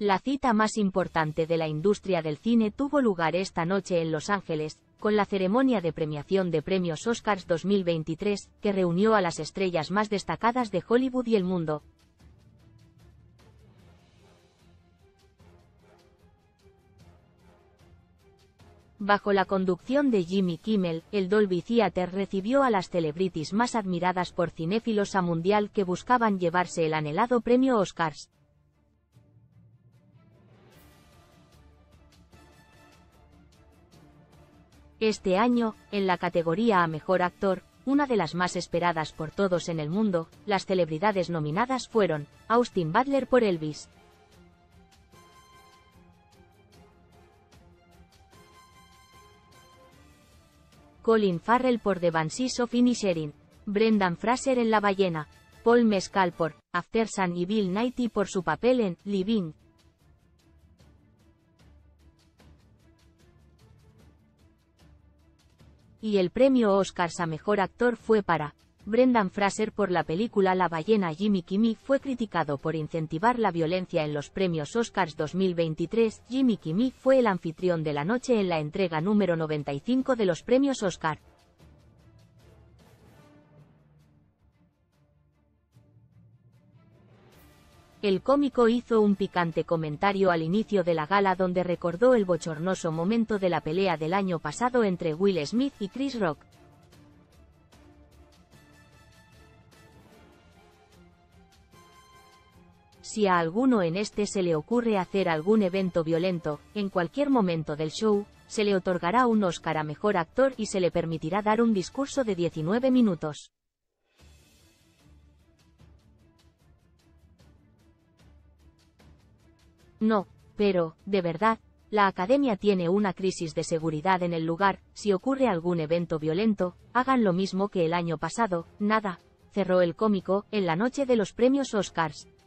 La cita más importante de la industria del cine tuvo lugar esta noche en Los Ángeles, con la ceremonia de premiación de premios Oscars 2023, que reunió a las estrellas más destacadas de Hollywood y el mundo. Bajo la conducción de Jimmy Kimmel, el Dolby Theatre recibió a las celebrities más admiradas por cinéfilos a mundial que buscaban llevarse el anhelado premio Oscars. Este año, en la categoría a Mejor Actor, una de las más esperadas por todos en el mundo, las celebridades nominadas fueron Austin Butler por Elvis, Colin Farrell por The Banshees of Inisherin, Brendan Fraser en La ballena, Paul Mescal por After Sun y Bill Nighy por su papel en Living. Y el premio Oscars a Mejor Actor fue para Brendan Fraser por la película La ballena. Jimmy Kimmel fue criticado por incentivar la violencia en los premios Oscars 2023. Jimmy Kimmel fue el anfitrión de la noche en la entrega número 95 de los premios Oscar. El cómico hizo un picante comentario al inicio de la gala donde recordó el bochornoso momento de la pelea del año pasado entre Will Smith y Chris Rock. Si a alguno en este se le ocurre hacer algún evento violento, en cualquier momento del show, se le otorgará un Oscar a Mejor Actor y se le permitirá dar un discurso de 19 minutos. No, pero, de verdad, la Academia tiene una crisis de seguridad en el lugar. Si ocurre algún evento violento, hagan lo mismo que el año pasado. Nada, cerró el cómico, en la noche de los premios Oscars.